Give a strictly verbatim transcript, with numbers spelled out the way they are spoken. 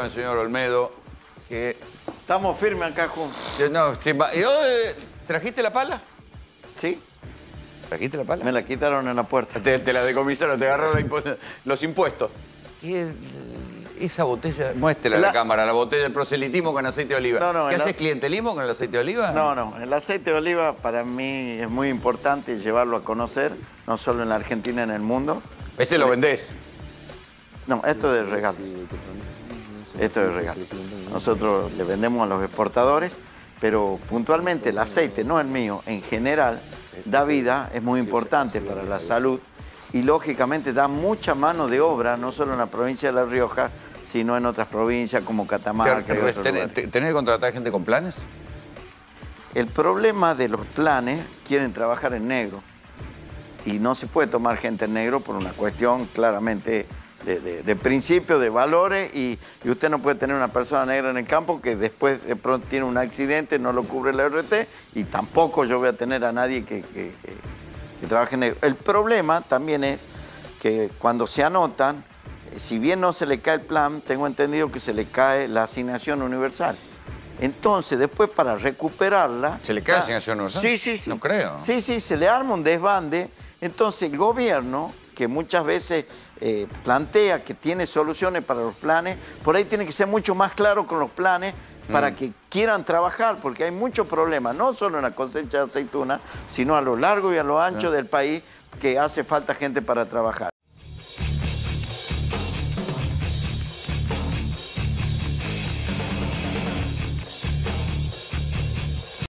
con el señor Olmedo, que... Estamos firmes acá juntos. que no, sí, va- ¿y dónde- ¿Trajiste la pala? ¿Sí? ¿Trajiste la pala? Me la quitaron en la puerta. Te, te la decomisaron, te agarraron la impu- los impuestos. ¿Qué es esa botella? Muéstrela a la La- cámara, la botella del proselitismo con aceite de oliva. No, no, ¿Qué en haces, la- clientelismo con el aceite de oliva? No, no. El aceite de oliva para mí es muy importante llevarlo a conocer, no solo en la Argentina, en el mundo. Ese lo vendés. No, esto es de regalo. Esto es de regalo. Nosotros le vendemos a los exportadores, pero puntualmente el aceite, no el mío, en general, da vida, es muy importante para la salud y lógicamente da mucha mano de obra, no solo en la provincia de La Rioja, sino en otras provincias como Catamarca y otros ¿Tenés, lugares. te- tenés que contratar gente con planes? El problema de los planes, quieren trabajar en negro y no se puede tomar gente en negro por una cuestión claramente de, de- de principios, de valores y, y usted no puede tener una persona negra en el campo que después de pronto tiene un accidente, no lo cubre la R T y tampoco yo voy a tener a nadie que, que- que- que trabaje en negro. El problema también es que cuando se anotan, eh, si bien no se le cae el plan, tengo entendido que se le cae la asignación universal. Entonces, después para recuperarla... ¿Se le cae la ah, asignación universal? Sí, sí, sí. No creo. Sí, sí, se le arma un desbande. Entonces, el gobierno, que muchas veces eh, plantea que tiene soluciones para los planes, por ahí tiene que ser mucho más claro con los planes para Mm. que quieran trabajar, porque hay muchos problemas, no solo en la cosecha de aceituna, sino a lo largo y a lo ancho Sí. del país, que hace falta gente para trabajar.